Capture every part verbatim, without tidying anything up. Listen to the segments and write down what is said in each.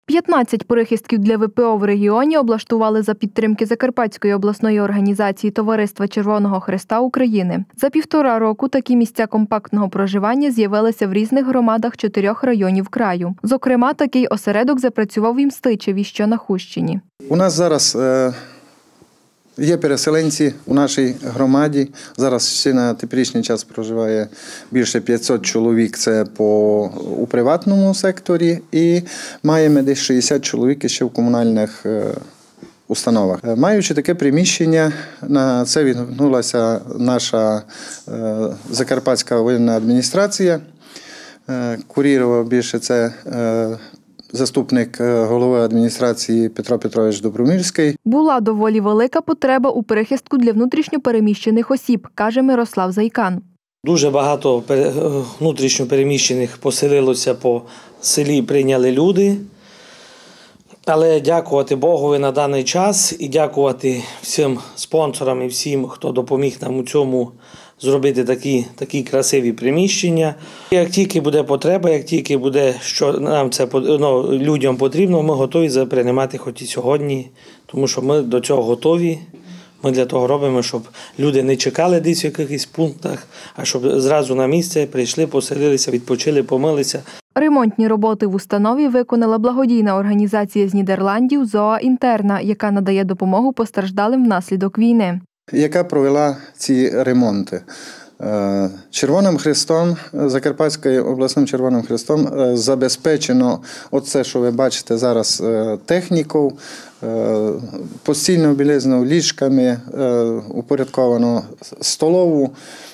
п'ятнадцять прихистків для ве пе о в регіоні облаштували за підтримки Закарпатської обласної організації Товариства Червоного Хреста України. За півтора року такі місця компактного проживання з'явилися в різних громадах чотирьох районів краю. Зокрема, такий осередок запрацював в Імстичеві, що на Хустщині. У нас зараз е, є переселенці у нашій громаді. Зараз ще на теперішній час проживає більше п'ятсот чоловік, це по, у приватному секторі, і маємо десь шістдесят чоловік ще в комунальних е, установах. Маючи таке приміщення, на це відгукнулася наша е, Закарпатська воєнна адміністрація. Е, курував більше це е, заступник голови адміністрації Петро Петрович Добромирський. Була доволі велика потреба у прихистку для внутрішньо переміщених осіб, каже Мирослав Зайкан. Дуже багато внутрішньо переміщених поселилося по селі, прийняли люди. Але дякувати Богові на даний час і дякувати всім спонсорам і всім, хто допоміг нам у цьому зробити такі, такі красиві приміщення. Як тільки буде потреба, як тільки буде, що нам це ну, людям потрібно, ми готові приймати хоч і сьогодні, тому що ми до цього готові. Ми для того робимо, щоб люди не чекали десь в якихось пунктах, а щоб зразу на місце прийшли, поселилися, відпочили, помилися. Ремонтні роботи в установі виконала благодійна організація з Нідерландів «Зоа Інтерна», яка надає допомогу постраждалим внаслідок війни. Яка провела ці ремонти. Червоним Хрестом, Закарпатським обласним Червоним Хрестом забезпечено оце, що ви бачите зараз, техніку, постільну білизну, ліжками, упорядковано столову.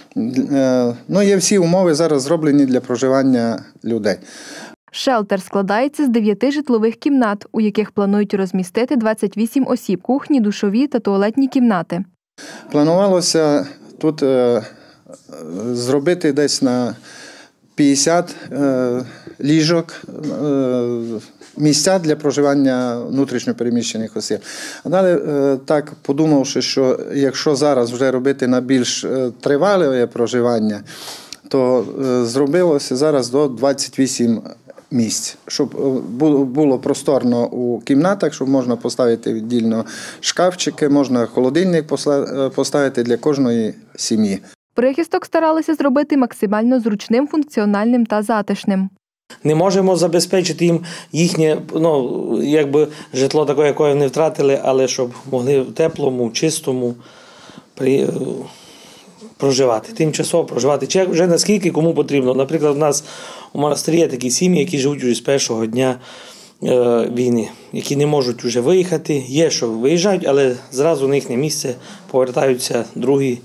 Ну, є всі умови зараз зроблені для проживання людей. Шелтер складається з дев'яти житлових кімнат, у яких планують розмістити двадцять вісім осіб, кухні, душові та туалетні кімнати. Планувалося тут е, зробити десь на п'ятдесят е, ліжок, е, місця для проживання внутрішньо переміщених осіб. А далі, е, так подумавши, що якщо зараз вже робити на більш е, тривале проживання, то е, зробилося зараз до двадцяти восьми місць, щоб було просторно у кімнатах, щоб можна поставити віддільно шкафчики, можна холодильник поставити для кожної сім'ї. Прихисток старалися зробити максимально зручним, функціональним та затишним. Не можемо забезпечити їм їхнє ну, якби, житло таке, яке вони втратили, але щоб могли в теплому, чистому при... проживати, тимчасово проживати. Чи вже наскільки кому потрібно. Наприклад, у нас у монастирі є такі сім'ї, які живуть вже з першого дня е, війни, які не можуть вже виїхати. Є, що виїжджають, але зразу на їхнє місце повертаються другі.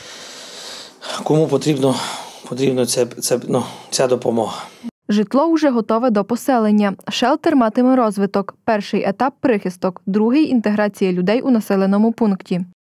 Кому потрібно, потрібно це, це, ну, ця допомога. Житло вже готове до поселення. Шелтер матиме розвиток. Перший етап – прихисток, другий – інтеграція людей у населеному пункті.